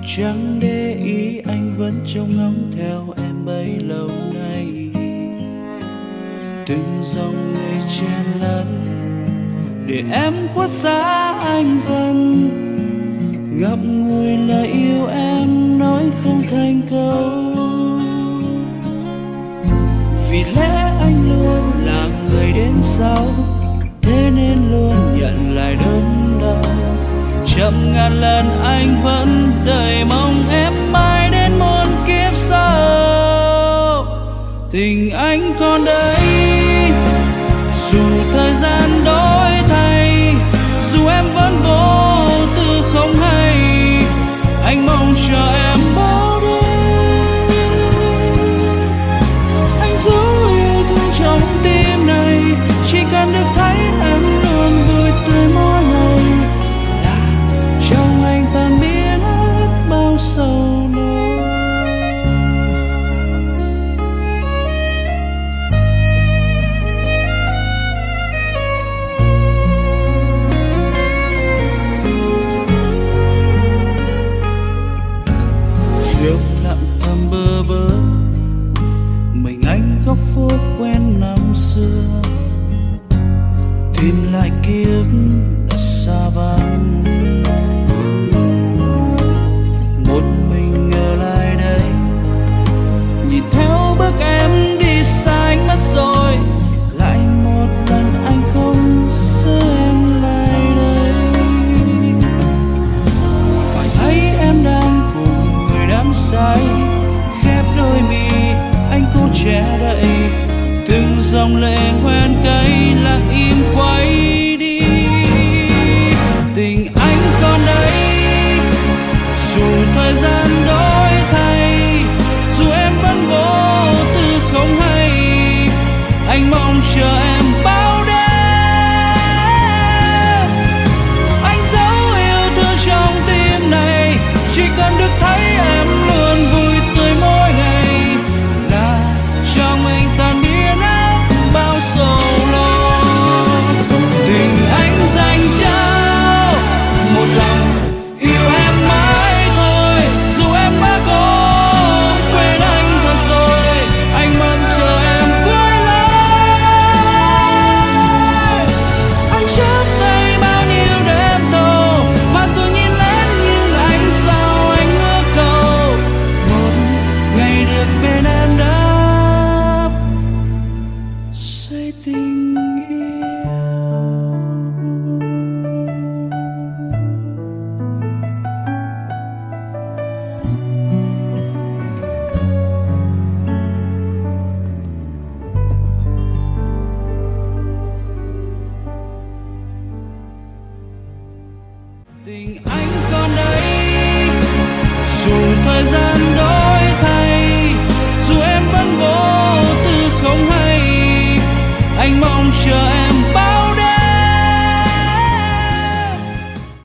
Chẳng để ý anh vẫn trông ngóng theo em bấy lâu nay. Từng dòng người chen lấn để em khuất xa anh dần, ngậm ngùi lời yêu em nói không thành câu. Vì lẽ anh luôn là người đến sau, thế nên luôn nhận lại đớn đau. Trăm ngàn lần anh vẫn đợi mong em mãi đến muôn kiếp sau. Tình anh còn đây, dù thời gian đổi thay, dù em vẫn vô tư không hay. Anh mong chờ em bao đêm, anh giữ yêu thương trong tim này. Chỉ cần được thấy em luôn vui tươi mỗi ngày, là trong anh tan biến hết bao sầu nỗi. Chiều lặng thầm bơ vơ, mình anh góc phố quen năm xưa, tìm lại ký ức đã xa vắng. Một mình ở lại đây, nhìn theo bước em đi xa anh mất rồi. Lại một lần anh không giữ em lại đây, phải thấy em đang cùng người đắm say. Khép đôi mi anh cố che đậy, từng dòng lệ hoen cay lặng im quay đi. Tình anh còn đây, dù thời gian đổi thay, dù em vẫn vô tư không hay. Anh mong chờ em bao đêm, anh giấu yêu thương trong tim này. Chỉ cần được thấy em luôn vui tươi mỗi ngày, là trong anh tan biến hết bao sầu lo. Tình anh dành trao một lòng yêu em mãi thôi, dù em đã có quên anh thật rồi. Anh mong chờ em cưới lại. Anh chấp tay bao nhiêu đêm thâu, mà tôi nhìn lên nhưng anh sao anh ước cầu một ngày được bên em đáp xây tình yêu. Tình anh còn đây, dù thời gian